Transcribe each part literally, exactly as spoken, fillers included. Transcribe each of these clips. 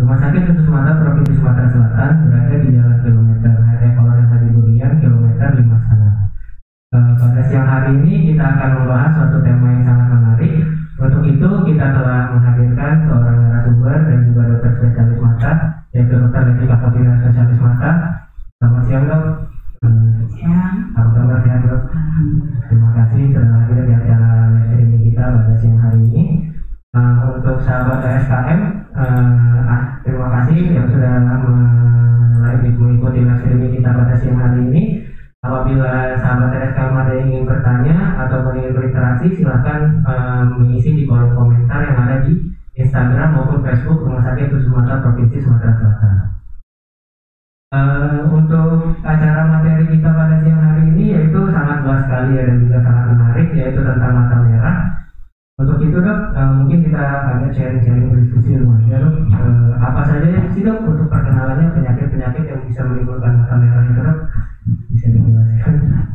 Rumah Sakit Khusus Mata Provinsi Sumatera Selatan berada di Jalan Kilometer H T Kolonel Hadi Burian, kilometer lima setengah. Uh, pada siang hari ini kita akan membahas suatu tema yang sangat menarik. Untuk itu kita telah menghadirkan seorang narasumber dan juga dokter spesialis mata, yaitu Dokter Letika Fatina, spesialis mata. Selamat siang dok. Siang. Apa kabar, sehat dok? Terima kasih sudah hadir di acara live streaming kita pada siang hari ini. Uh, untuk sahabat R S K M, uh, ah, terima kasih yang sudah mengikuti live streaming kita pada siang hari ini. Apabila sahabat R S K M ada yang ingin bertanya atau ingin berinteraksi, silahkan uh, mengisi di kolom komentar yang ada di Instagram maupun Facebook Rumah Sakit Khusus Mata Provinsi Sumatera Selatan. Uh, untuk acara materi kita pada siang hari ini yaitu sangat luas sekali ya, dan juga sangat menarik, yaitu tentang mata merah. Untuk itu dok, uh, mungkin kita agak sharing-sharing berdiskusi dulu ya dok. Uh, apa saja sih dok untuk perkenalannya penyakit-penyakit yang bisa menimbulkan mata merah itu dok? Bisa dijelaskan?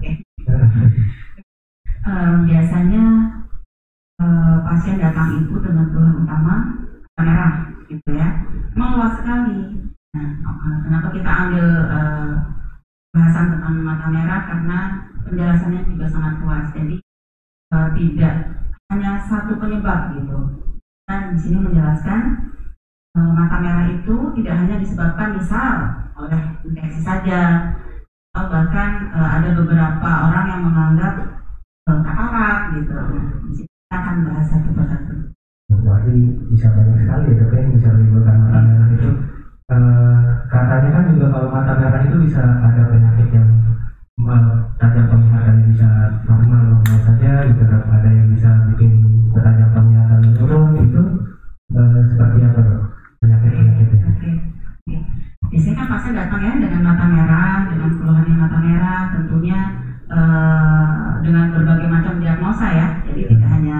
um, biasanya uh, pasien datang itu dengan keluhan utama mata merah, gitu ya. Memang luas sekali. Nah, uh, kenapa kita ambil uh, bahasan tentang mata merah? Karena penjelasannya juga sangat luas. Jadi uh, tidak hanya satu penyebab gitu. Dan di sini menjelaskan uh, mata merah itu tidak hanya disebabkan misal oleh infeksi saja, atau bahkan uh, ada beberapa orang yang menganggap uh, katarak gitu. Kita akan bahas satu persatu. Berarti bisa banyak sekali ya dok yang bisa menimbulkan mata merah itu. Uh, katanya kan juga kalau mata merah itu bisa ada penyakit yang uh, tajam penglihatannya bisa normal-normal saja gitu dok. Ada yang bisa bikin tajam penglihatan menurun, itu uh, seperti apa dok penyakit-penyakitnya? Oke. Okay. Okay. Biasanya kan pasien datang ya dengan mata merah, dengan keluhan yang mata merah, tentunya uh, dengan berbagai macam diagnosa ya. Jadi tidak hanya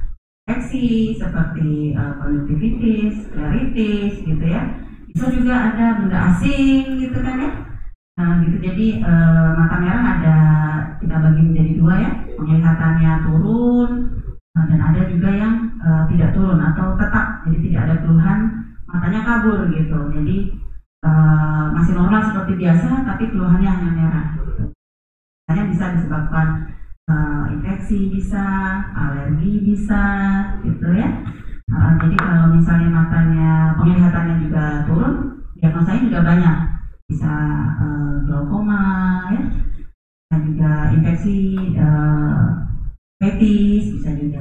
infeksi seperti uh, konjungtivitis, skleritis gitu ya. Bisa juga ada benda asing gitu kan ya. Nah, gitu. Jadi uh, mata merah ada, kita bagi menjadi dua ya. Penglihatannya turun uh, dan ada juga yang uh, tidak turun atau tetap. Jadi tidak ada keluhan, matanya kabur gitu. Jadi Uh, masih normal seperti biasa, tapi keluhannya hanya merah. Hanya bisa disebabkan uh, infeksi, bisa alergi, bisa gitu ya. Uh, jadi kalau misalnya matanya, penglihatannya juga turun, diagnosanya juga banyak. Bisa uh, glaukoma ya, dan juga infeksi uh, fetis bisa juga.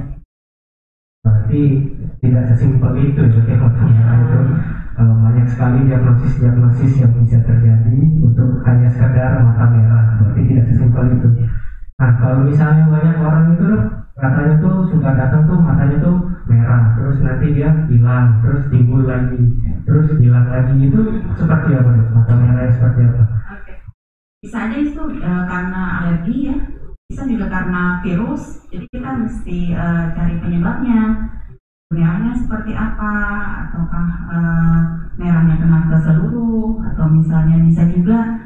Berarti tidak sesimpel itu ya mata merah itu. Uh, banyak sekali diagnosis-diagnosis yang bisa terjadi untuk hanya sekedar mata merah. Berarti tidak sesimpel itu. Nah, kalau misalnya banyak orang itu katanya tuh suka datang tuh matanya tuh merah, terus nanti dia hilang, terus timbul lagi, terus hilang lagi, itu seperti apa dok? Mata merah seperti apa? Oke. Bisa aja itu uh, karena alergi ya, bisa juga karena virus. Jadi kita mesti uh, cari penyebabnya. Merahnya seperti apa, ataukah uh, merahnya kena ke seluruh, atau misalnya bisa juga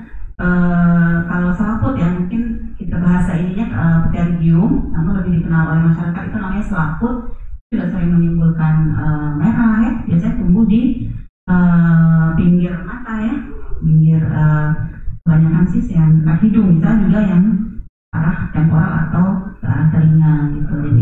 uh, kalau selaput ya, mungkin kita bahasa ininya uh, pterygium, namun lebih dikenal oleh masyarakat itu namanya selaput, juga sering menimbulkan uh, merah ya, biasanya tumbuh di uh, pinggir mata ya, pinggir uh, kebanyakan sih yang dekat hidung, bisa juga yang arah temporal atau ke arah telinga gitu. Jadi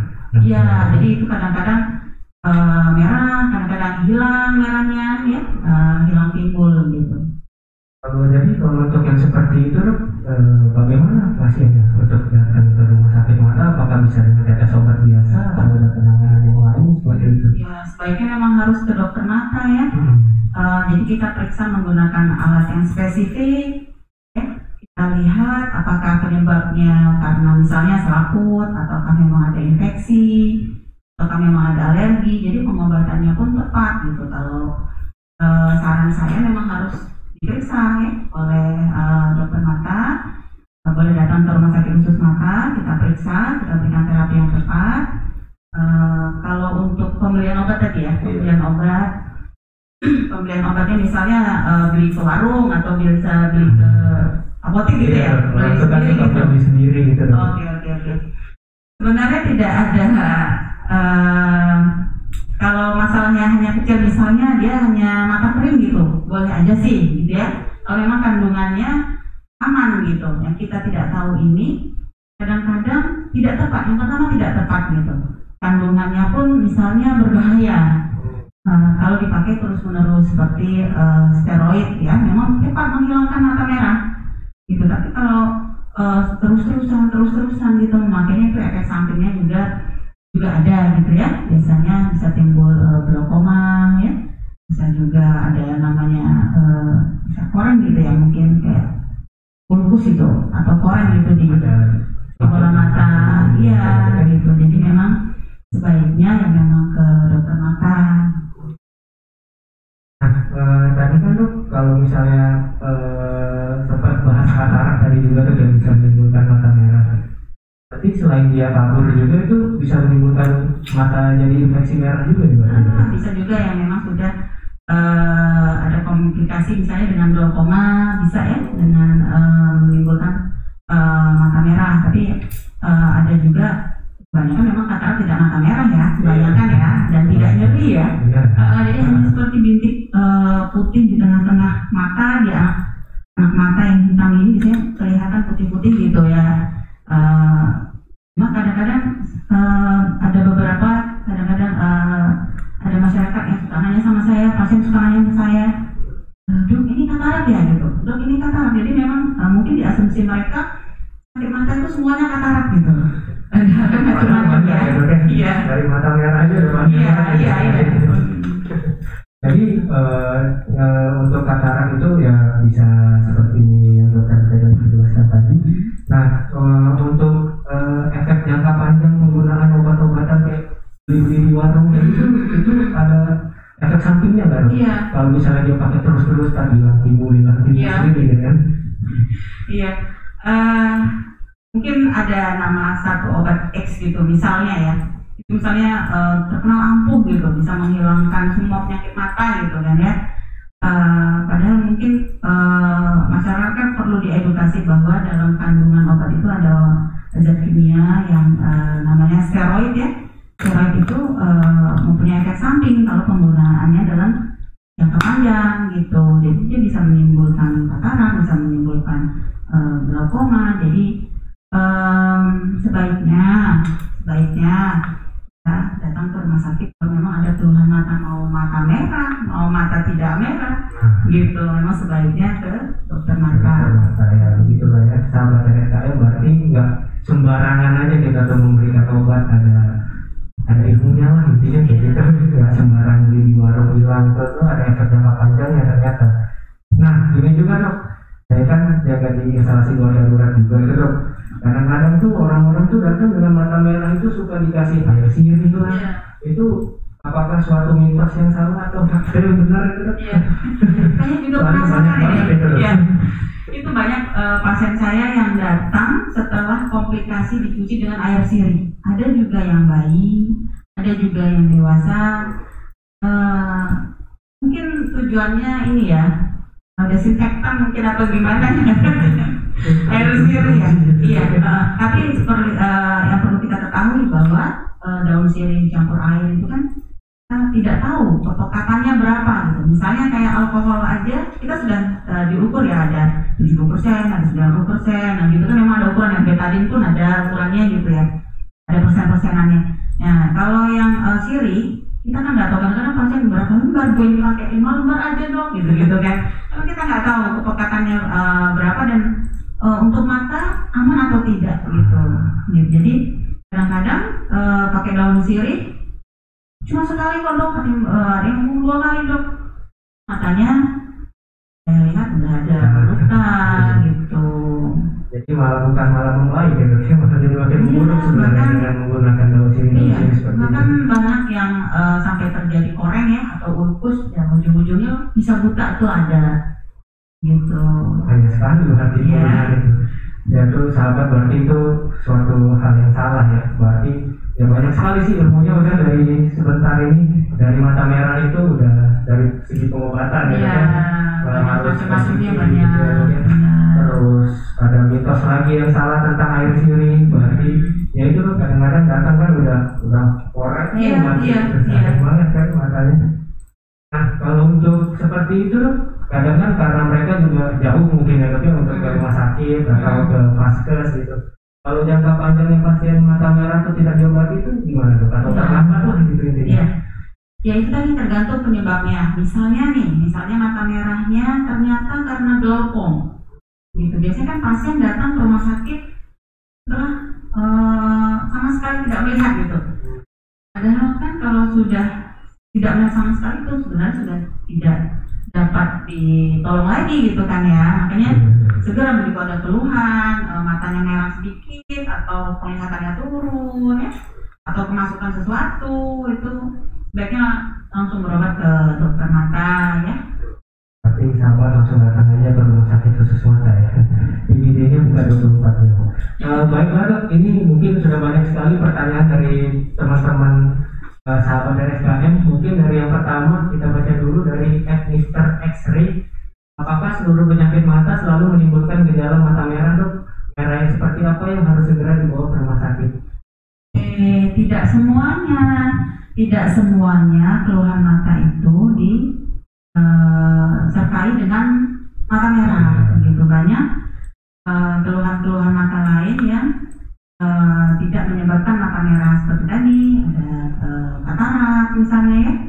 iya, jadi itu kadang-kadang uh, merah, kadang-kadang hilang merahnya, ya, uh, hilang timbul gitu. Kalau jadi kalau untuk yang seperti itu, eh, bagaimana pasiennya untuk datang ke rumah sakit mata? Apakah bisa dengan tetes obat biasa atau ada penanganan yang lain seperti itu? Ya, sebaiknya memang harus ke dokter mata ya. Hmm. Uh, jadi kita periksa menggunakan alat yang spesifik. Ya. Kita lihat apakah penyebabnya karena misalnya selaput, ataukah memang ada infeksi, ataukah memang ada alergi. Jadi pengobatannya pun tepat gitu. Kalau uh, saran saya memang harus diperiksa ya, oleh uh, dokter mata. Uh, boleh datang ke rumah sakit khusus mata, kita periksa, kita berikan terapi yang tepat. Uh, kalau untuk pembelian obat tadi ya, pembelian obat, pembelian obatnya misalnya uh, beli ke warung atau bisa beli ke apotek gitu ya, beli sendiri gitu. sendiri gitu. Oke oke oke. Sebenarnya tidak ada uh, kalau masalahnya hanya kecil misalnya dia dia hanya mata kering gitu, boleh aja sih gitu ya. Kalau memang kandungannya aman gitu, yang kita tidak tahu ini kadang-kadang tidak tepat. Yang pertama tidak tepat gitu, kandungannya pun misalnya berbahaya uh, kalau dipakai terus-menerus seperti uh, steroid ya, memang cepat menghilangkan mata merah gitu. Tapi kalau uh, terus-terusan terus-terusan gitu, makanya itu efek sampingnya juga juga ada gitu ya. Biasanya bisa timbul uh, glaukoma ya, bisa juga ada namanya uh, bisa koren gitu ya, mungkin kayak ulkus itu atau koren gitu di bola mata, iya gitu. Jadi memang sebaiknya yang memang ke dokter mata. Nah, eh, tadi kan dok, kalau misalnya eh, sempat bahas katarak tadi juga tuh yang bisa menimbulkan mata merah. Tapi selain dia kabur juga itu bisa menimbulkan mata jadi infeksi merah juga ya? Ah, bisa juga yang memang sudah uh, ada komplikasi misalnya dengan glaukoma, bisa ya dengan uh, menimbulkan uh, mata merah. Tapi uh, ada juga kebanyakan memang katarak tidak mata merah ya, kebanyakan ya, dan tidak nyeri ya. Uh, jadi hanya seperti bintik uh, putih di tengah-tengah mata, di anak, anak mata yang hitam ini biasanya kelihatan putih-putih gitu ya. Uh, cuma kadang-kadang uh, ada beberapa, kadang-kadang uh, ada masyarakat yang suka nanya sama saya, pasien suka nanya ke saya, dok ini katarak ya gitu, dok ini katarak. Jadi memang uh, mungkin di asumsi mereka sakit mata itu semuanya katarak gitu. Ada macam-macam ya. Iya. Dari mata merah aja udah banyak. Iya, iya, iya. Jadi uh, uh, untuk katarak itu ya bisa seperti yang dokter tadi jelaskan tadi. Nah, uh, untuk uh, efek jangka panjang penggunaan obat-obatan kayak beli-beli di warung itu itu ada efek sampingnya kan? Iya. Kalau misalnya dia pakai terus-terus tadi hilang timbul hilang timbul iya. sendiri kan? Iya. Uh, mungkin ada nama satu obat X gitu misalnya ya. Misalnya uh, terkenal ampuh gitu, bisa menghilangkan semua penyakit mata gitu kan ya. Uh, padahal mungkin uh, masyarakat perlu diedukasi bahwa dalam kandungan obat itu ada zat kimia yang uh, namanya steroid ya. Steroid itu uh, mempunyai efek samping kalau penggunaannya dalam jangka panjang gitu. Jadi dia bisa menimbulkan katarak, bisa menimbulkan uh, glaukoma. Jadi um, sebaiknya sebaiknya datang ke rumah sakit kalau memang ada keluhan mata, mau mata merah, mau mata tidak merah, nah, gitu. Memang sebaiknya ke dokter mata. Mata ya, begitulah ya. Sahabat R S K M berarti nggak sembarangan aja kita tuh memberikan obat, ada ada ilmunya lah intinya kayak gitu. Nggak sembarang beli di warung hilang terus tuh ada efek jangka panjangnya ternyata. Nah ini juga dok, saya kan jaga di instalasi gawat darurat juga itu dok. Kadang-kadang tuh orang-orang tuh datang dengan mata merah itu suka dikasih air sirih gitu lah. Yeah. Itu apakah suatu mitos yang salah atau fakta yang benar itu? Iya. Saya juga penasaran ya. Iya. Itu banyak uh, pasien saya yang datang setelah komplikasi dicuci dengan air sirih. Ada juga yang bayi, ada juga yang dewasa. Uh, mungkin tujuannya ini ya, desinfektan mungkin atau gimana? Air sirih ya. Iya. Uh, tapi seperti uh, yang perlu kita ketahui bahwa uh, daun sirih campur air itu kan kita tidak tahu kepekatannya berapa gitu. Misalnya kayak alkohol aja kita sudah uh, diukur ya, ada tujuh puluh persen, ada sembilan puluh persen. Nah gitu kan memang ada ukuran, yang betadin pun ada ukurannya gitu ya. Ada persen-persenannya. Nah kalau yang uh, sirih kita kan nggak tahu, kadang-kadang pasien berapa lembar, gue pakai lima lembar aja dong gitu gitu kan. Karena kita nggak tahu kepekatannya uh, berapa dan uh, untuk mata aman atau tidak gitu. gitu. Jadi kadang-kadang uh, pakai daun sirih cuma sekali kok dok, ada, uh, ada yang dua kali dok, matanya saya lihat udah ada luka gitu. Jadi malah bukan malah membaik ya dok, malah jadi makin buruk sebenarnya dengan menggunakan daun sirih. Iya, bahkan banyak yang uh, sampai terjadi koreng ya atau ulkus, yang ujung-ujungnya bisa buta tuh ada gitu. Hanya sekali berarti ya. Itu. Ya tuh sahabat, berarti itu suatu hal yang salah ya. Berarti ya banyak sekali sih ilmunya udah dari sebentar ini, dari mata merah itu udah dari segi pengobatan ya, ya kan harus macam-macamnya banyak. Ya. Terus ada mitos lagi yang salah tentang air sirih, berarti ya itu loh kadang-kadang datang kan udah udah korek iya, masih iya, besar iya. banget kan matanya. Nah kalau seperti itu dok, kadang kan karena mereka juga jauh mungkin ya dok ya untuk ke rumah sakit atau ke vaskes gitu. Kalau jangka panjangnya pasien mata merah itu tidak diobati itu gimana dok? Atau terlambat lah gitu intinya? Iya. Ya itu tadi tergantung penyebabnya. Misalnya nih, misalnya mata merahnya ternyata karena glaukom, gitu. Biasanya kan pasien datang ke rumah sakit setelah uh, sama sekali tidak melihat gitu. Padahal kan kalau sudah tidak melihat sama sekali itu sebenarnya sudah tidak dapat ditolong lagi gitu kan ya. Makanya segera begitu ada keluhan, uh, matanya merah sedikit atau penglihatannya turun ya, atau kemasukan sesuatu itu sebaiknya langsung berobat ke dokter mata ya. Tapi sahabat langsung datang aja ke rumah sakit khusus mata ya. I G D-nya bukan dua puluh empat jam. Uh, baiklah dok, ini mungkin sudah banyak sekali pertanyaan dari teman-teman uh, sahabat dari S K M. Mungkin dari yang pertama kita baca dulu dari mister X-ray. Apakah seluruh penyakit mata selalu menimbulkan gejala mata merah dok? Merah yang seperti apa yang harus segera dibawa ke rumah sakit? Eh, tidak semuanya. Tidak semuanya keluhan mata itu disertai uh, dengan mata merah, begitu banyak uh, keluhan-keluhan mata lain yang uh, tidak menyebabkan mata merah seperti tadi ada uh, katarak misalnya ya.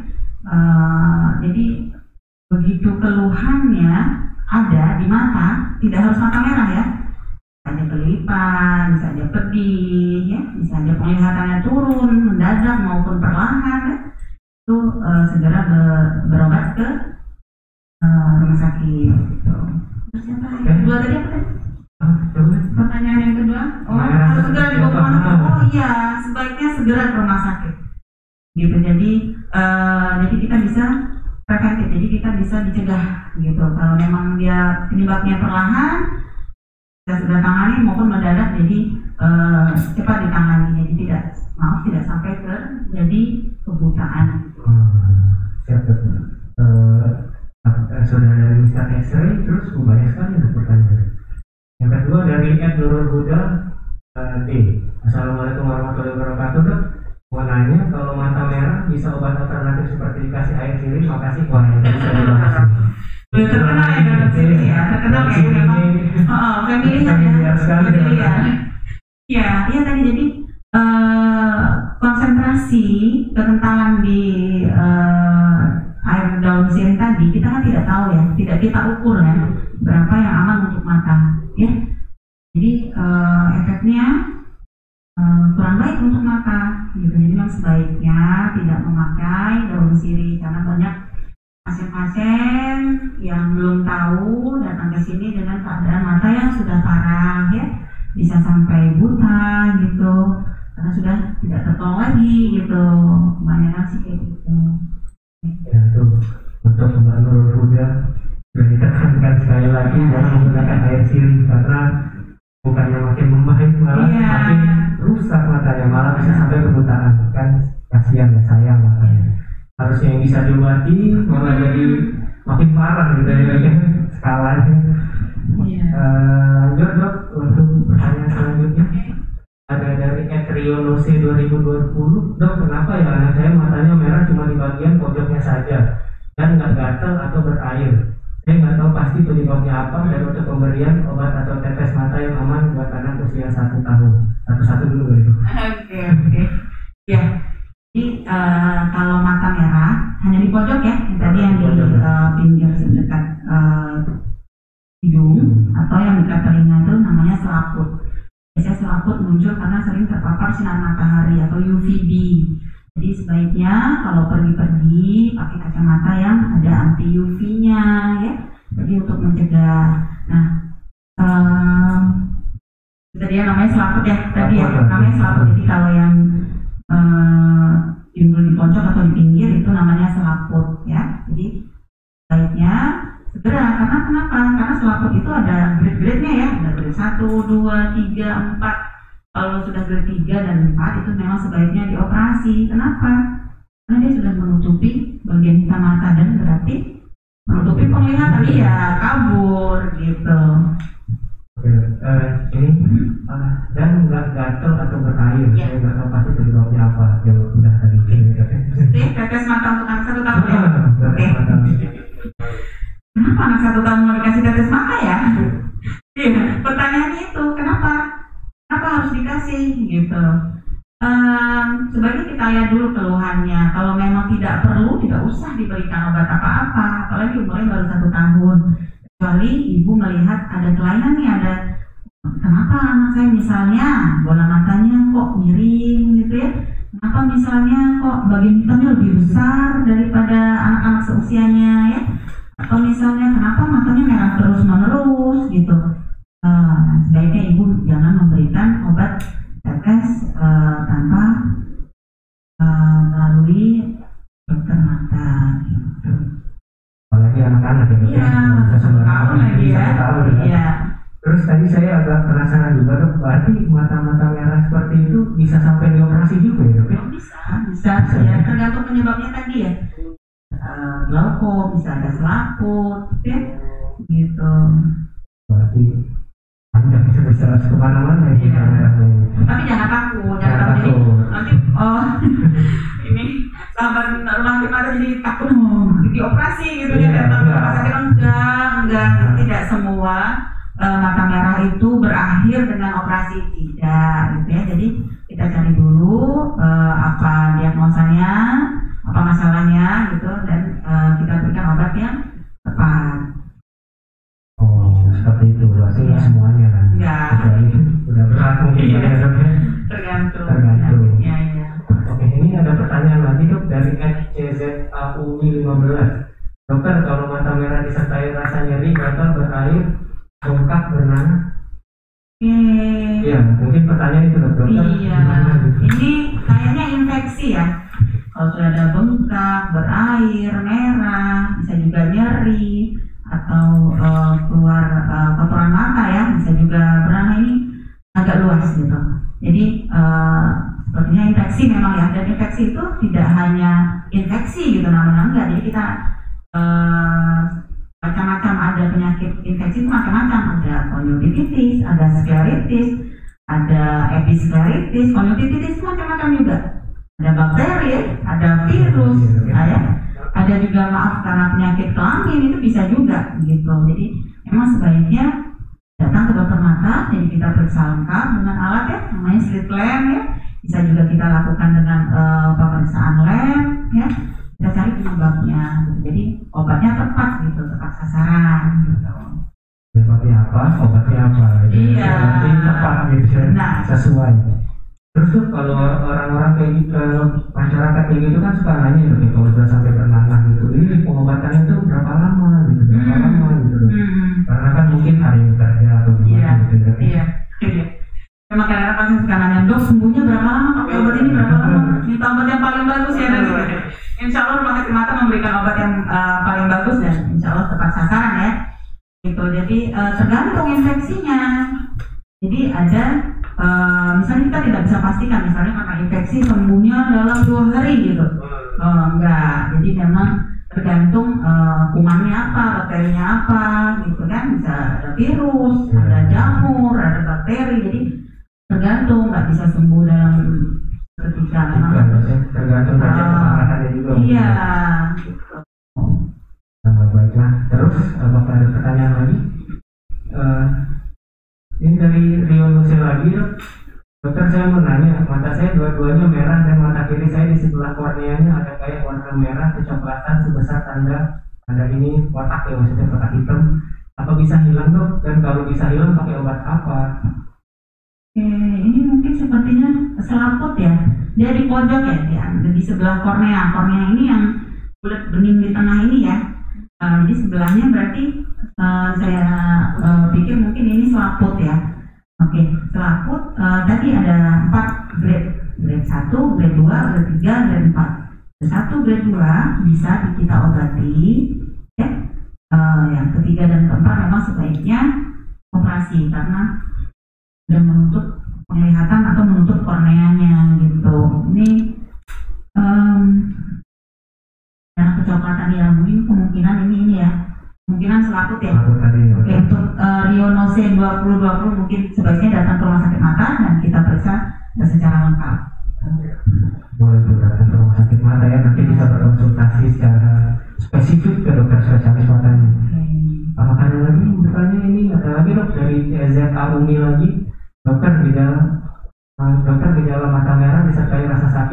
Uh, jadi begitu keluhannya ada di mata, tidak harus mata merah ya. Bisa aja kelipan, bisa aja pedih, ya, bisa aja penglihatannya turun, mendadak maupun perlahan, ya. Itu uh, segera ber, berobat ke uh, rumah sakit. Terus yang kedua tadi apa tadi? Pertanyaan yang kedua, oh harus segera dibawa ke rumah sakit. Oh iya, sebaiknya segera ke rumah sakit. Gitu, jadi uh, jadi kita bisa preventif, jadi kita bisa dicegah, gitu. Kalau memang dia penyebabnya perlahan, kita sudah tangani maupun mendadak, jadi uh, cepat ditangani, jadi tidak maaf tidak sampai ke jadi kebutaan. Hmm, siap dok. Uh, sudah dari mister X-ray, terus banyak sekali untuk pertanyaan. Yang kedua dari Ed Nurul Huda uh, D. Assalamualaikum warahmatullahi wabarakatuh dok. Mau nanya kalau mata merah bisa obat alternatif seperti dikasih air sirih? Makasih. Wah yang tadi saya bahas. Udah terkenal ya dalam sini ya, terkenal ya memang. Oh, pemilihan ya. Pemilihan. Ya, iya tadi jadi uh, konsentrasi kekentalan di uh, air daun sirih tadi kita kan tidak tahu ya, tidak kita ukur ya berapa yang aman untuk mata, ya. Jadi uh, efeknya uh, kurang baik untuk mata, gitu. Jadi memang sebaiknya tidak memakai daun sirih karena banyak pasien-pasien yang belum tahu datang ke sini dengan keadaan mata yang sudah parah ya, bisa sampai buta gitu karena sudah tidak tertolong lagi gitu, kebanyakan sih kayak gitu. Ya tuh untuk Mbak Nurul Huda sudah ditekankan sekali lagi jangan menggunakan air sirih karena bukannya makin membaik malah yeah. makin rusak matanya, malah bisa sampai kebutaan kan, kasihan ya, sayang matanya. Harusnya yang bisa diobati malah jadi makin parah gitu ya skalanya. Yeah. Uh, lanjut dok untuk pertanyaan selanjutnya ada dari Etriolo C dua ribu dua puluh. Dok, kenapa ya anak saya matanya merah cuma di bagian pojoknya saja dan nggak gatal atau berair? Saya nggak tahu pasti penyebabnya apa dan untuk pemberian obat atau tetes mata yang aman buat anak usia satu tahun. Satu-satu dulu boleh dok. Oke oke. Ya. Jadi uh, kalau mata merah hanya di pojok ya, yang tadi yang di uh, pinggir dekat uh, hidung atau yang dekat telinga itu namanya selaput. Biasanya selaput muncul karena sering terpapar sinar matahari atau U V B. Jadi sebaiknya kalau pergi-pergi pakai kacamata yang ada anti U V-nya ya. Jadi untuk mencegah. Nah, um, tadi ya namanya selaput ya, tadi ya namanya selaput. Jadi kalau yang uh, timbul di pojok atau di pinggir itu namanya selaput ya. Jadi sebaiknya segera, karena kenapa? Karena selaput itu ada grade-grade-nya ya, ada grade satu, dua, tiga, empat. Kalau sudah grade tiga dan empat itu memang sebaiknya dioperasi. Kenapa? Karena dia sudah menutupi bagian hitam mata dan berarti menutupi penglihatan, iya kabur gitu. Oke, uh, ini uh, dan nggak gatel atau berair, ya. Saya nggak tahu pasti penyebabnya apa. Ya udah tadi. Oke, tetes mata untuk anak satu tahun ya. Oke. sebaiknya kita lihat dulu keluhannya. Kalau memang tidak perlu, tidak usah diberikan obat apa-apa, apalagi umurnya baru satu tahun. Kecuali ibu melihat ada kelainan nih, ada kenapa anak saya misalnya bola matanya kok miring gitu ya, kenapa misalnya kok bagian hitamnya lebih besar daripada anak-anak seusianya ya, atau misalnya kenapa matanya merah terus menerus gitu. Uh, sebaiknya ibu jangan memberikan obat tetes uh, tanpa uh, melalui dokter mata gitu. Apalagi anak-anak ya, iya, bisa sembarangan lagi ya. Tahu, iya. Terus tadi saya agak penasaran juga dok, berarti mata-mata merah seperti itu bisa sampai dioperasi juga ya dok? Oh, bisa, bisa, bisa ya, tergantung penyebabnya tadi ya. Uh, glaukom, bisa ada selaput, ya, gitu. Berarti panjang bisa bisa kemana-mana ya. Iya. Tapi jangan takut, jangan takut. Nanti, oh, ini sahabat rumah sakit mata jadi takut oh, dioperasi gitu ya, datang ke rumah sakit. Enggak, enggak, tidak semua uh, mata merah itu berakhir dengan operasi, tidak, gitu ya. Jadi kita cari dulu uh, apa diagnosanya, apa masalahnya, gitu, dan uh, kita berikan obat yang tepat. Oh, seperti itu, berarti ya. Semuanya kan? Enggak. Udah berat mungkin ya dok ya? Tergantung. Tergantung. Ya, ya. Oke, ini ada pertanyaan lagi dok dari at c z a u lima belas. Dokter, kalau mata merah disertai rasa nyeri, gatal, berair, bengkak, bernanah. Hmm. Iya, mungkin pertanyaan itu dok. Dokter, iya. Ini kayaknya infeksi ya. Kalau sudah ada bengkak, berair, merah, bisa juga nyeri, atau uh, keluar uh, kotoran mata ya, bisa juga bernanah, ini agak luas gitu. Jadi uh, sepertinya infeksi memang ya, dan infeksi itu tidak hanya infeksi gitu namanya, enggak. Jadi kita uh, macam-macam, ada penyakit infeksi itu macam-macam, ada konjungtivitis, ada skleritis, ada episkleritis. Konjungtivitis itu macam-macam juga, ada bakteri, ada virus, ya. Ada juga maaf karena penyakit kelamin, itu bisa juga gitu. Jadi memang sebaiknya datang ke dokter mata, jadi kita periksa lengkap dengan alat ya, namanya slit lamp ya. Bisa juga kita lakukan dengan uh, pemeriksaan lab ya. Kita cari penyebabnya gitu. Jadi obatnya tepat gitu, tepat sasaran gitu. Penyebabnya apa, obatnya apa? Iya. Berarti tepat gitu ya, nah. sesuai. Terus tuh kalau orang-orang kayak gitu, masyarakat kayak gitu kan suka nanya gitu, kalau sudah sampai bernanah gitu, ini pengobatannya tuh berapa lama gitu, berapa hmm. lama gitu. Hmm. Karena kan mungkin hari kerja atau gimana iya. gitu. Iya, iya. Memang kadang-kadang pasti suka nanya, dok sembuhnya berapa lama, pakai obat ini berapa lama? Minta obat yang paling bagus ya dan insya Allah rumah sakit mata memberikan obat yang uh, paling bagus dan insya Allah tepat sasaran ya. Gitu. Jadi uh, tergantung infeksinya. Jadi ada Uh, misalnya kita tidak bisa pastikan, misalnya karena infeksi sembuhnya dalam dua hari gitu, uh, enggak. Jadi memang tergantung uh, kumannya apa, bakterinya apa, gitu kan. Bisa ada virus, ada jamur, ada bakteri. Jadi tergantung, nggak bisa sembuh dalam ketika memang. Tergantung saja pengarahannya juga. Iya. Gitu. Uh, baiklah. Terus apakah ada pertanyaan lagi? Uh, Ini dari Rio Nuse lagi, dokter, saya mau nanya, mata saya dua-duanya merah dan mata kiri saya di sebelah korneanya ada kayak warna merah kecoklatan sebesar tanda tanda ini kotak ya, maksudnya kotak hitam. Apa bisa hilang dok? Dan kalau bisa hilang pakai obat apa? Oke, ini mungkin sepertinya selaput ya. Dia di pojok ya, dia di sebelah kornea. Kornea ini yang kulit bening di tengah ini ya. Uh, jadi sebelahnya berarti uh, saya uh, pikir mungkin ini selaput ya. Oke, okay. Selaput uh, tadi ada empat grade, grade satu, grade dua, grade tiga, grade empat. Grade satu, grade dua bisa kita obati ya. Uh, yang ketiga dan keempat memang sebaiknya operasi karena sudah menutup penglihatan atau menutup korneanya gitu. Ini um, karena kecoklatan ya, mungkin kemungkinan ini ini ya, kemungkinan selaput ya. Oke, untuk uh, Rio Nose dua ribu dua puluh mungkin sebaiknya datang ke rumah sakit mata dan kita periksa secara lengkap. Boleh tuh datang ke rumah sakit mata ya, nanti bisa berkonsultasi secara spesifik ke dokter spesialis matanya. Okay. Apakah ada lagi bertanya ini? Ada lagi dok dari Z A Umi lagi, dokter gejala uh, dokter gejala mata merah disertai rasa sakit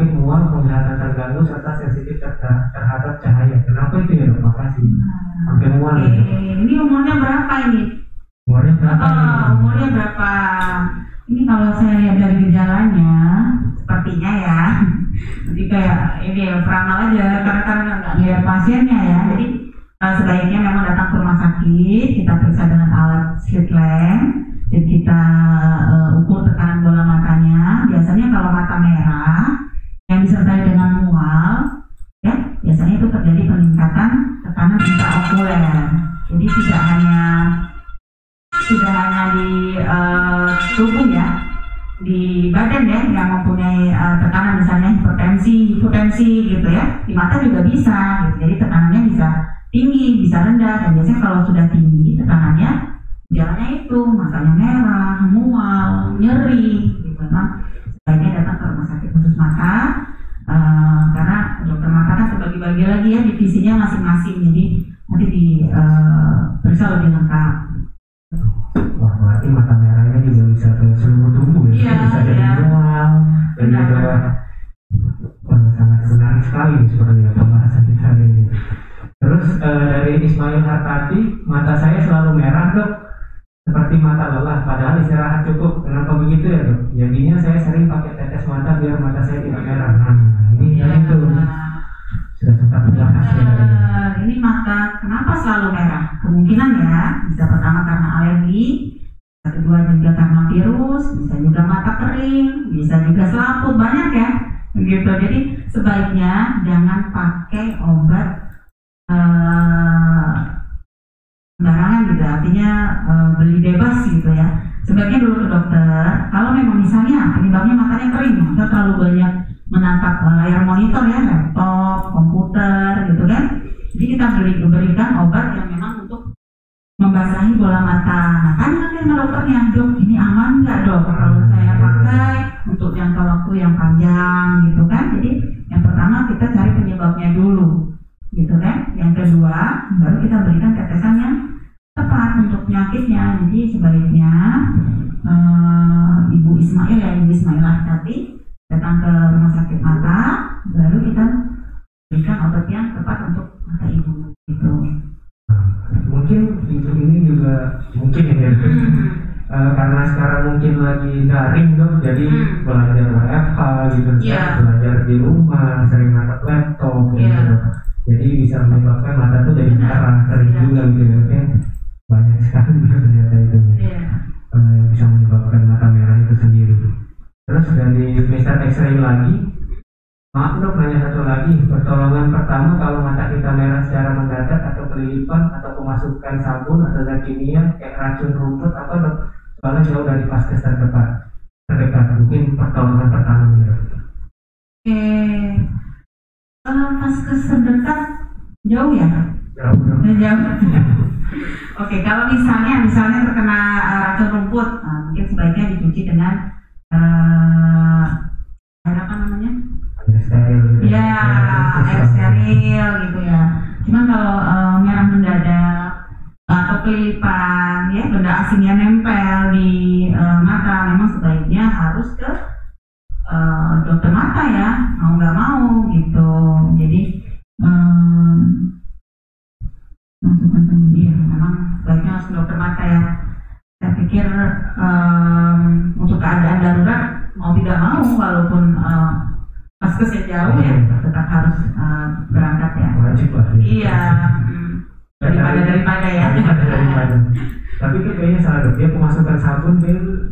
sensitif ter- terhadap cahaya. Kenapa itu ya dok? Makasih. Sampai mual. Oke, ini umurnya berapa ini? Umurnya berapa? Oh, umurnya berapa? Ini kalau saya lihat dari gejalanya, sepertinya ya, jadi kayak ini ya peramal aja, karena karena nggak lihat pasiennya ya. Jadi uh, sebaiknya memang datang ke rumah sakit, kita periksa dengan alat slit lamp, dan kita uh, ukur tekanan bola matanya. Biasanya kalau mata merah yang disertai dengan mual, ya biasanya itu terjadi peningkatan tekanan intraokuler. Jadi tidak hanya tidak hanya di uh, tubuh ya, di badan ya yang mempunyai uh, tekanan misalnya hipertensi, hipotensi gitu ya, di mata juga bisa gitu. Jadi tekanannya bisa tinggi, bisa rendah, dan biasanya kalau sudah tinggi tekanannya, jalannya itu matanya merah, mual, nyeri gitu. Nah, sebaiknya datang ke rumah sakit khusus mata uh, karena dokter mata kan terbagi-bagi lagi ya divisinya masing-masing, jadi nanti di uh, periksa lebih lengkap. Wah, berarti mata merahnya juga bisa ke seluruh tubuh ya, Iya, bisa jadi iya. mual dan Benar. juga wah, sangat menarik sekali seperti yang pembahasan kita hari ini. Terus eh, dari Ismail Hartati, mata saya selalu merah dok, seperti mata lelah, padahal istirahat cukup. Kenapa begitu ya dok? Jadinya saya sering pakai tetes mata biar mata saya tidak merah. Nah, ini Ya, ya, itu sudah sempat dibahas ya. uh, ini mata kenapa selalu merah? Kemungkinan ya bisa pertama karena alergi, kedua juga karena virus, bisa juga mata kering, bisa juga selaput, banyak ya begitu. Jadi sebaiknya jangan pakai obat uh, sembarangan gitu, artinya uh, beli bebas gitu ya. Sebaiknya dulu ke dokter. Kalau memang misalnya penyebabnya matanya kering, maka terlalu banyak menatap layar monitor ya, laptop, komputer gitu kan. Jadi kita beri, berikan obat yang memang untuk membasahi bola mata. Nah, tanya nanti sama dokternya, dok ini aman nggak dok kalau saya pakai untuk jangka waktu yang panjang gitu kan. Jadi yang pertama kita cari penyebabnya dulu gitu kan. Yang kedua baru kita berikan tetesan yang tepat untuk penyakitnya. Jadi sebaiknya uh, Ibu Ismail ya, Ibu Ismailah tadi datang ke rumah sakit mata, baru kita berikan obat yang tepat untuk mata ibu gitu. Mungkin ibu ini juga mungkin ya Hmm. uh, karena sekarang mungkin lagi daring dok, jadi Hmm. belajar W F H gitu, Yeah. belajar di rumah, sering natap laptop gitu. Yeah. Jadi bisa menyebabkan mata tuh jadi merah, sering Yeah. juga gitu ya. Oke, banyak sekali gitu ternyata itu Iya. uh, bisa menyebabkan mata merah itu sendiri. Terus dari Mister X-ray lagi, maaf dok, nanya satu lagi. Pertolongan pertama kalau mata kita merah secara mendadak atau kelilipan atau kemasukan sabun atau zat kimia kayak racun rumput apa dok? Soalnya jauh dari vaskes terdekat. Terdekat mungkin pertolongan pertama ya. Oke. Uh, vaskes terdekat jauh ya? Jauh dok. Eh, Jauh. Oke, kalau misalnya misalnya terkena uh, racun rumput, nah, mungkin sebaiknya dicuci dengan uh, air apa namanya? Air steril gitu. Ya, air steril gitu ya. Cuman kalau uh, merah mendadak atau kelilipan, ya benda asing yang nempel di uh, mata, memang sebaiknya harus ke uh, dokter mata ya, mau nggak mau gitu. Jadi um, masukkan kemudian, memang sebaiknya harus ke dokter mata ya. Saya pikir um, untuk keadaan darurat mau tidak mau, walaupun uh, vaskesnya jauh ya, tetap harus uh, berangkat ya. Wajib lah. Ya. Iya, hmm, daripada daripada ya. Daripada daripada. Tapi itu kayaknya salah dok. Dia kemasukan sabun dia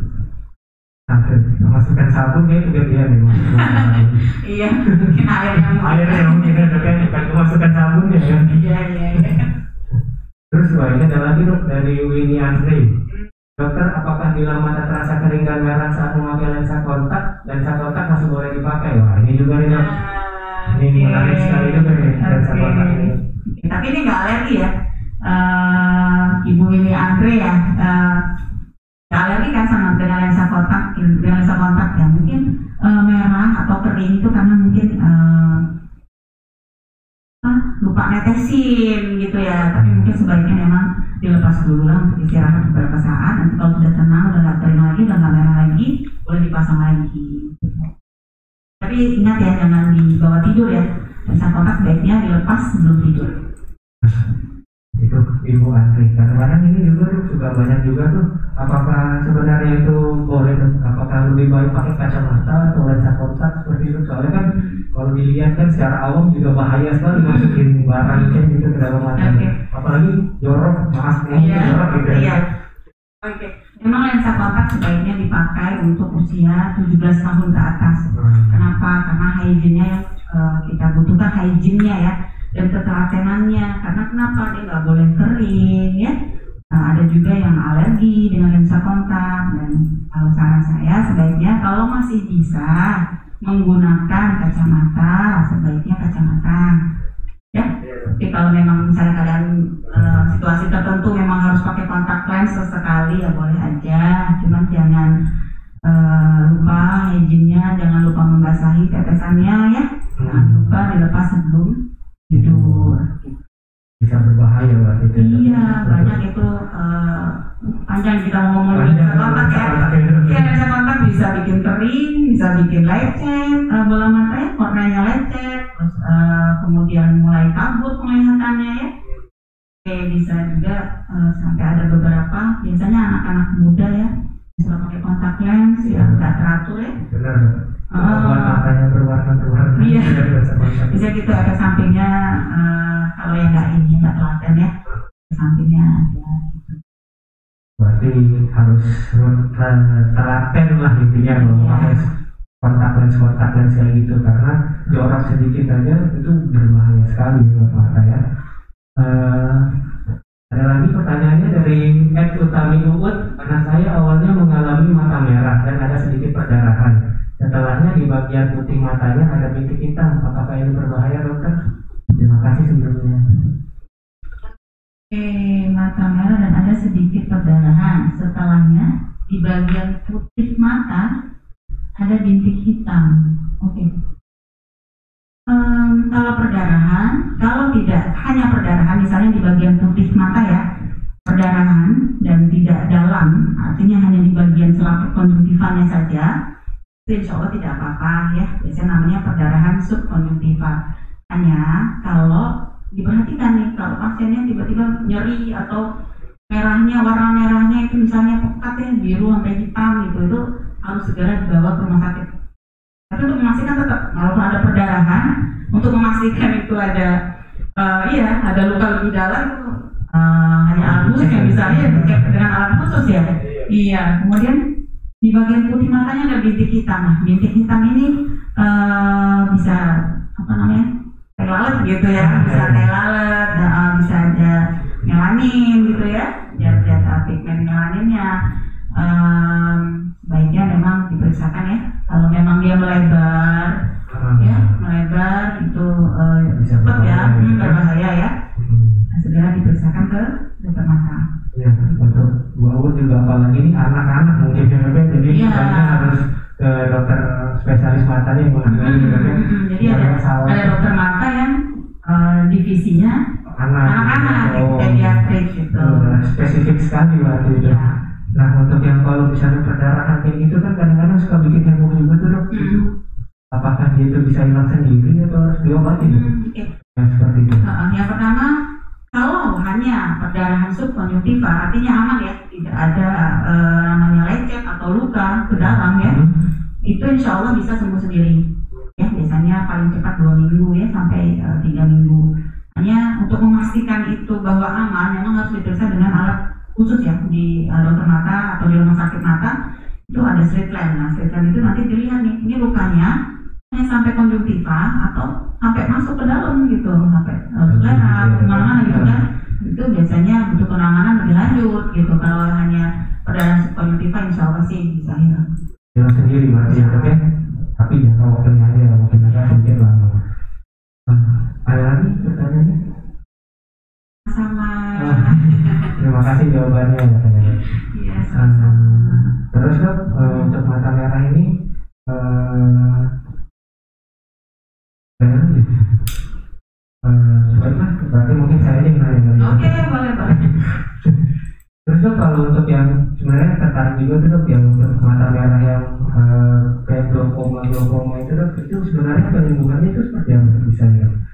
sampai kemasukan sabun dia juga dia nih. Iya, mungkin airnya mungkin. Airnya mungkin ada kan bukan kemasukan sabun ya. Kan? Iya iya iya. Terus wah ini ada lagi dok dari Winnie Andre. Dokter, apakah bila mata terasa kering dan merah saat memakai lensa kontak, lensa kontak masih boleh dipakai? Wah ini juga nih dok. Ini Oke. menarik sekali juga nih lensa Oke. kontak ini. Tapi ini nggak alergi ya, uh, Ibu Winnie Andre ya. Uh, nggak alergi kan sama dengan lensa kontak, dengan lensa kontak ya. Mungkin uh, merah atau kering itu karena mungkin uh, lupa netesin gitu ya. Tapi mungkin sebaiknya memang dilepas dulu lah untuk istirahat beberapa saat. Nanti kalau sudah tenang, udah nggak kering lagi, udah nggak merah lagi, boleh dipasang lagi. Tapi ingat ya, jangan dibawa tidur ya. lensa kontak sebaiknya dilepas sebelum tidur. Itu Ibu Andri. Kadang-kadang ini juga tuh suka banyak juga tuh. Apakah sebenarnya itu boleh? Apakah lebih baik pakai kacamata atau lensa kontak seperti itu? Soalnya kan kalau dilihat kan secara awam juga bahaya sekali masukin barang kan gitu ke dalam mata. Okay. Apalagi jorok, maaf Iya, jorok gitu. Iya. Oke. Okay. Memang lensa kontak sebaiknya dipakai untuk usia tujuh belas tahun ke atas. Hmm. Kenapa? Karena hygiene-nya uh, kita butuhkan hygiene-nya ya. Dan ketelatenannya, karena kenapa dia nggak boleh kering ya. Nah, ada juga yang alergi dengan lensa kontak, dan kalau saran saya sebaiknya kalau masih bisa menggunakan kacamata, sebaiknya kacamata ya. Tapi kalau memang misalnya keadaan uh, situasi tertentu memang harus pakai kontak lens sesekali ya boleh aja, cuman jangan uh, lupa hygiene-nya, jangan lupa membasahi tetesannya ya, jangan lupa dilepas sebelum tidur. Bisa berbahaya berarti itu. Iya, banyak itu uh, panjang kita ngomong lensa kontak ya. Iya, lensa kontak bisa bikin kering, bisa bikin lecet uh, bola matanya, korneanya lecet, terus uh, kemudian mulai kabur penglihatannya ya. Oke, bisa juga uh, sampai ada beberapa, biasanya anak-anak muda ya, suka pakai kontak lens yang nggak teratur ya. Benar. Uh, matanya berwarna-warna. Iya. Bisa gitu ada sampingnya uh, kalau yang nggak ini nggak telaten ya, sampingnya ada. Gitu. Berarti harus telaten lah intinya kalau yeah. pakai kontak lens kontak lens kayak gitu, karena jorok sedikit aja itu berbahaya sekali buat mata ya. Uh, ada lagi pertanyaannya dari Ed Utami Uut. Anak saya awalnya mengalami mata merah dan ada sedikit perdarahan. Setelahnya di bagian putih matanya ada bintik hitam. Apakah ini berbahaya, dokter? Terima kasih sebelumnya. Oke, mata merah dan ada sedikit perdarahan. Setelahnya di bagian putih mata ada bintik hitam. Oke. Um, kalau perdarahan, kalau tidak hanya perdarahan, misalnya di bagian putih mata ya, perdarahan dan tidak dalam, artinya hanya di bagian selaput konjungtivanya saja, itu insya Allah tidak apa-apa ya. Biasanya namanya perdarahan subkonjungtiva. Hanya kalau diperhatikan nih, kalau pasiennya tiba-tiba nyeri atau merahnya, warna merahnya itu misalnya pekat ya, biru sampai hitam gitu, itu harus segera dibawa ke rumah sakit. Tapi untuk memastikan tetap, walaupun ada perdarahan, untuk memastikan itu ada uh, iya ada luka lebih dalam, uh, hanya alat khusus yang bisa ya dicek dengan alat khusus ya. Iya, kemudian di bagian putih matanya ada bintik hitam. Nah, bintik hitam ini uh, bisa apa namanya? Teh lalat gitu ya, bisa teh lalat, uh, bisa ada melanin gitu ya, zat-zat pigmen melaninnya. Um, baiknya memang diperiksakan ya. Kalau memang dia melebar, hmm. ya melebar itu uh, cepat ya, hmm, berbahaya ya. Nah, segera diperiksakan ke dokter mata. Ya, untuk Bu Awut juga apalagi ini anak-anak mungkin ya, jadi ya. Sebenarnya harus ke dokter spesialis matanya yang menangani hmm, juga kan. Hmm, jadi ada, ada dokter mata yang uh, divisinya anak-anak, oh, pediatrik gitu. Oh, spesifik sekali berarti itu. Ya. Nah, untuk yang kalau misalnya perdarahan kayak gitu kan kadang-kadang suka bikin heboh juga tuh dok. Hmm. Apakah dia itu bisa hilang sendiri atau harus diobati? Hmm, okay. Yang seperti itu. Uh, yang pertama, kalau hanya perdarahan subkonjungtiva artinya aman ya, tidak ada uh, namanya lecet atau luka ke dalam ya, hmm. itu insya Allah bisa sembuh sendiri. Ya, biasanya paling cepat dua minggu ya sampai uh, tiga minggu. Hanya untuk memastikan itu bahwa aman, memang harus diperiksa dengan alat khusus ya di uh, dokter mata atau di rumah sakit mata itu ada slit lamp. Nah, slit lamp itu nanti dilihat nih, ini lukanya hanya sampai konjungtiva atau sampai masuk ke dalam gitu, sampai uh, selera kemana-mana gitu kan. Itu biasanya butuh penanganan lebih lanjut gitu. Kalau hanya perdarahan subkonjungtiva insya Allah sih bisa hilang. Hilang sendiri berarti ya, oke? Tapi jangan waktunya aja, mungkin agak sedikit lama. Uh, ada lagi pertanyaannya? Sama. Terima kasih jawabannya ya saya. Iya, uh, terus dok, uh, untuk mata merah ini uh, uh, baiklah, berarti mungkin saya aja yang nanya. Oke, okay, boleh boleh. Terus dok, kalau untuk yang sebenarnya tertarik juga tuh dok, yang untuk mata merah yang uh, kayak glaukoma glaukoma itu dok, itu sebenarnya penyembuhannya itu seperti apa bisa ya?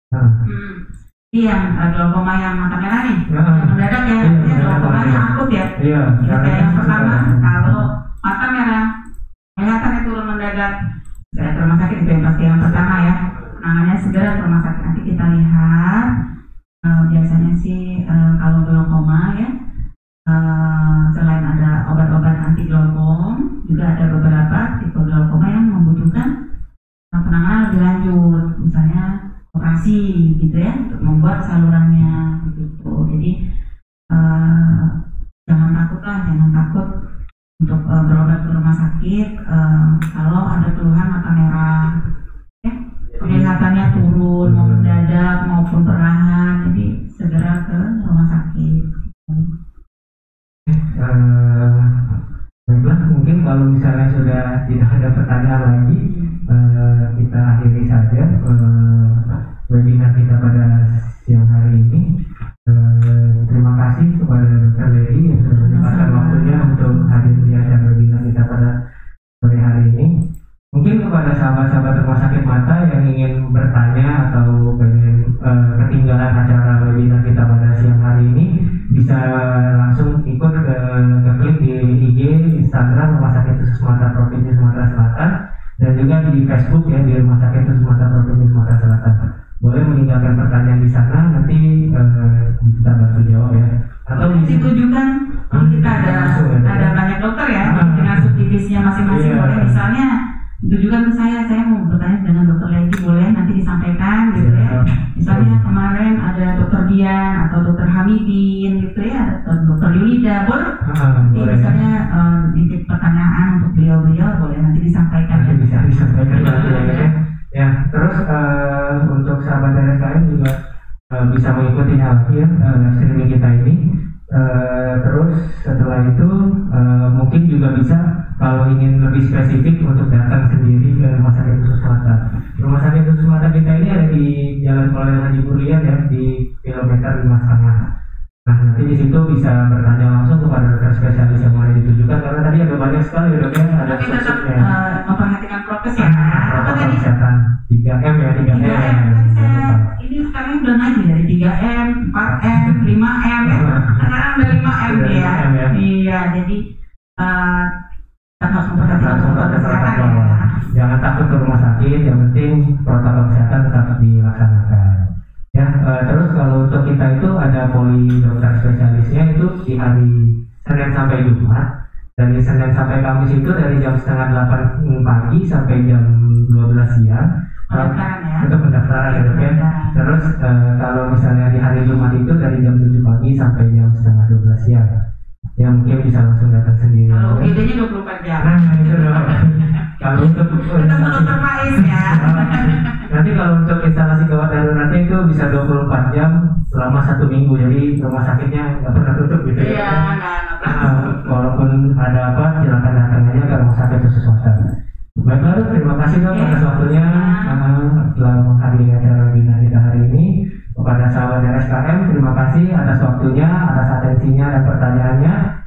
Nah. Hmm. Iya, uh, glaukoma yang mata merah nih, Nah. yang mendadak ya, Iya, ya, glaukomanya akut ya. Iya. Jadi kayak yang pertama, suka. kalau mata merah, kelihatannya turun mendadak, segera ke rumah sakit itu yang pasti yang pertama ya. Penanganannya segera ke rumah sakit. Nanti kita lihat, uh, biasanya sih uh, kalau glaukoma ya, uh, selain ada obat-obat anti glaukom, juga ada beberapa tipe glaukoma yang membutuhkan uh, penanganan lebih lanjut, misalnya operasi gitu ya, untuk membuat salurannya begitu. Jadi uh, jangan takut lah, jangan takut untuk uh, berobat ke rumah sakit uh, kalau ada keluhan mata merah, ya, penglihatannya turun mau mendadak maupun perlahan, jadi segera ke rumah sakit. Uh, baiklah, mungkin kalau misalnya sudah tidak ada pertanyaan lagi, uh, kita akhiri saja uh, webinar kita pada siang hari ini. Uh, terima kasih kepada Dokter Lady yang sudah menyempatkan waktunya untuk hadir di acara webinar kita pada sore hari ini. Mungkin kepada sahabat-sahabat rumah sakit mata yang ingin bertanya atau pengen uh, ketinggalan acara webinar kita pada siang hari ini, bisa langsung ikut ke, ke klik di I G, Instagram Rumah Sakit Khusus Mata Provinsi Sumatera Selatan, dan juga di Facebook ya, di Rumah Sakit Khusus Mata Provinsi Sumatera Selatan. Boleh meninggalkan pertanyaan di sana, nanti uh, kita bantu jawab ya. Atau di situ juga hmm, kita ada ada banyak dokter ya, hmm. dengan subdivisinya masing-masing. Yeah. Boleh misalnya itu juga ke saya, saya mau bertanya dengan dokter Lady, boleh nanti disampaikan gitu ya. Misalnya kemarin ada dokter Dian atau dokter Hamidin gitu ya, atau dokter Yulida, boleh. Ah, Jadi boleh. misalnya um, titip pertanyaan untuk beliau-beliau, boleh nanti disampaikan. Nanti ya. bisa disampaikan nanti ya. Ya, terus uh, untuk sahabat R S K M juga uh, bisa mengikutinya lagi ya, uh, streaming kita ini. Uh, terus setelah itu uh, mungkin juga bisa kalau ingin lebih spesifik untuk datang sendiri ke Rumah Sakit Khusus Mata. Rumah Sakit Khusus Mata kita ini ada di Jalan Kolonel Haji Burian ya, di kilometer lima setengah. Nah, nanti di situ bisa bertanya langsung kepada dokter spesialis yang mana ditujukan, karena tadi ada banyak sekali ya dok ya, ada Tapi tetap sosoknya. uh, memperhatikan prokes ya. Apa Protokol tadi? kesehatan tiga M ya, tiga M. tiga M. Tadi saya ini sekarang udah naik nih dari tiga M, empat M, lima M ya. Sekarang udah lima M Udah ya. lima M ya. Iya, jadi uh, kita harus memperhatikan Harus protokol memperhatikan kesehatan protokol. ya. Jangan takut ke rumah sakit, yang penting protokol kesehatan tetap dilaksanakan. Ya, uh, terus kalau untuk kita itu ada poli dokter spesialisnya itu di hari Senin sampai Jumat. Dari Senin sampai Kamis itu dari jam setengah delapan pagi sampai jam dua belas siang. Pendaftaran ya. Untuk pendaftaran ya dok ya. Terus uh, kalau misalnya di hari Jumat itu dari jam tujuh pagi sampai jam setengah dua belas siang. Ya mungkin bisa langsung datang sendiri. Kalau ya. U G D-nya dua puluh empat jam. Nah itu dong. Kalau untuk Kita sama dokter Faiz ya. nanti kalau untuk instalasi gawat daruratnya itu bisa dua puluh empat jam selama satu minggu, jadi rumah sakitnya nggak pernah tutup gitu Iya, ya. nggak nggak. Nah, walaupun ada apa silakan datang aja ke rumah sakit khusus mata. Baiklah, terima kasih dok atas waktunya uh, telah menghadiri acara webinar kita hari ini. Kepada sahabat R S K M terima kasih atas waktunya, atas atensinya dan pertanyaannya.